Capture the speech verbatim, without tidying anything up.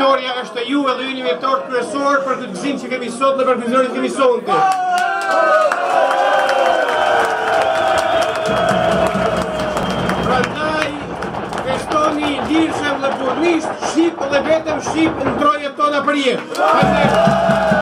Fitoria është e juve dhe yni vjetor kryesor për këtë gëzim që kemi sot në përkëzionin që kemi sonte. Prandaj, festoni lirshëm dhe turnisht, Shqip dhe vetëm Shqip në trojet tona për jetë.